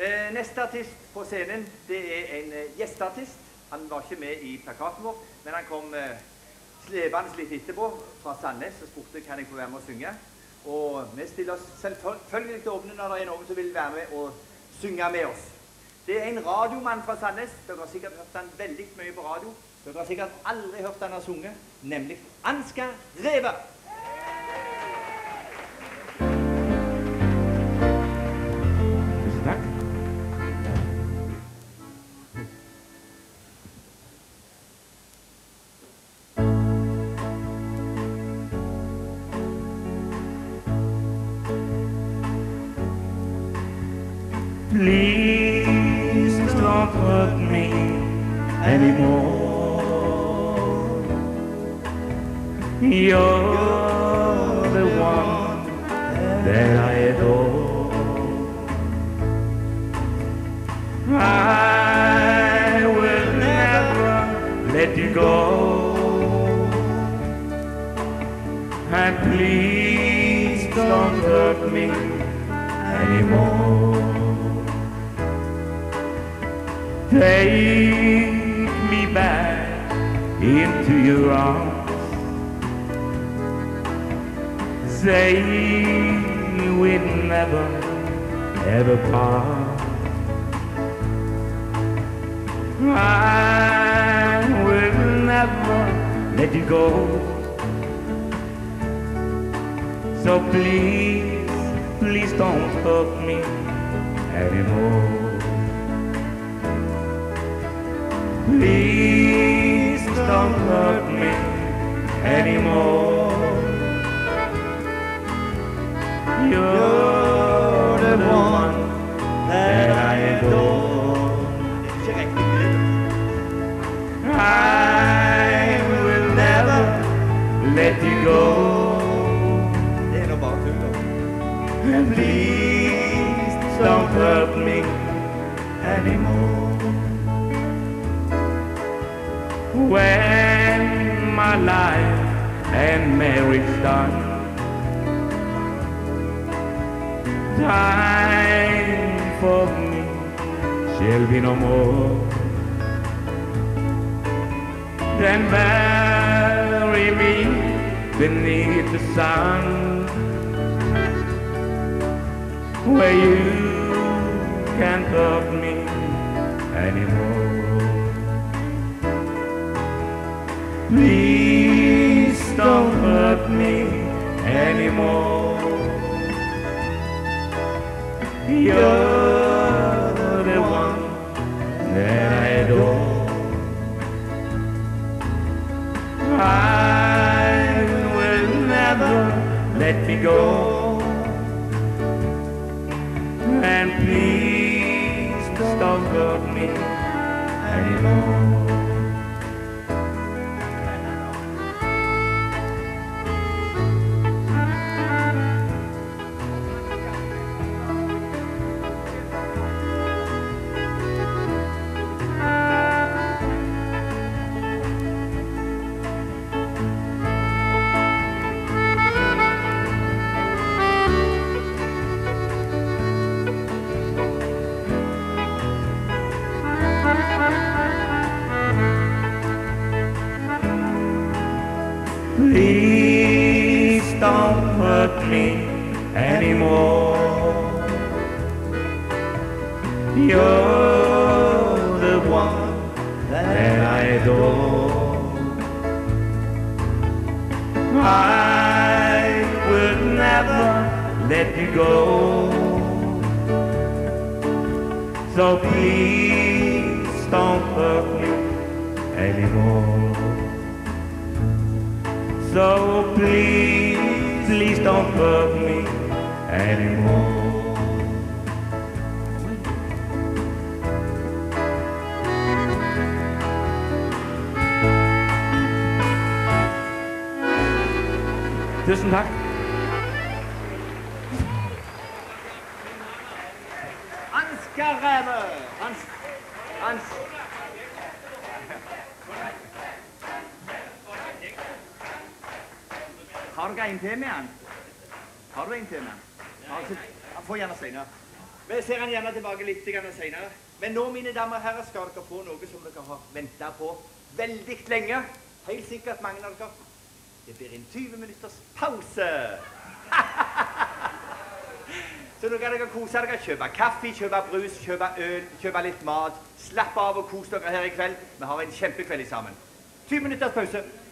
Neste artist på scenen, det er en gjesteartist. Han var ikke med i plakaten vår, men han kom slepende litt etterpå fra Sandnes og spurte kan jeg få være med å synge. Og vi stiller oss selvfølgelig til åpne når det er noen som vil være med og synge med oss. Det er en radiomann fra Sandnes. Dere har sikkert hørt han veldig mye på radio. Dere har sikkert aldri hørt han har sunget, nemlig Ansgar Rever. Takk. Please don't hurt me anymore. You're the one that I adore. I will never let you go. And please don't hurt me anymore. Take me back into your arms. Say we'll never, ever part. I will never let you go. So please, please don't hurt me anymore. Please don't hurt me anymore. You're the one that I adore. I will never let you go. And please don't hurt me anymore. When my life and marriage done, time for me shall be no more. Then bury me beneath the sun, where you can't hurt me anymore. Please don't hurt me anymore. You're the one that I adore. I will never let me go. And please don't hurt me anymore. Please don't hurt me anymore. You're the one that I adore. I will never let you go. So please don't hurt me anymore. So please, please don't hurt me anymore. Tusen takk. Ansgar Rever. Har du en til med han? Har du en til med han? Få gjerne Steinar. Vi ser han gjerne tilbake litt senere. Men nå, mine damer og herrer, skal dere få noe som dere har ventet på veldig lenge. Helt sikkert mange av dere. Det blir en 20 minutters pause. Så nå kan dere kose dere, kjøpe kaffe, kjøpe brus, kjøpe øl, kjøpe litt mat. Slapp av og kos dere her i kveld. Vi har en kjempekveld sammen. 20 minutters pause.